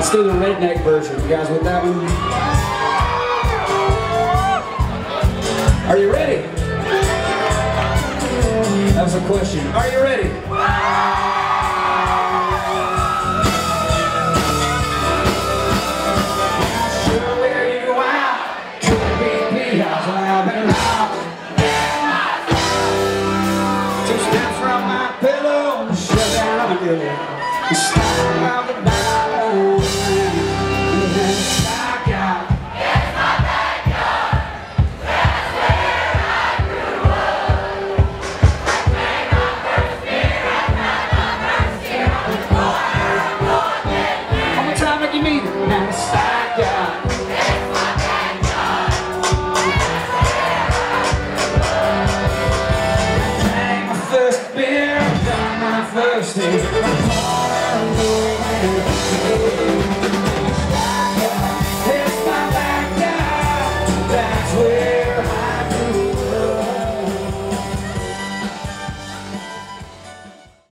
Let's do the redneck version. You guys with that one? Are you ready? That was a question. Are you ready? Sure wear you out. Could be house I've been out. 2 steps from my pillow, shut down my pillow. Stop around the diamond. And then stock out. It's my backyard. That's where I grew up. I played my first beer. I got my first year on the corner of North End. One more time, make you mean it. Now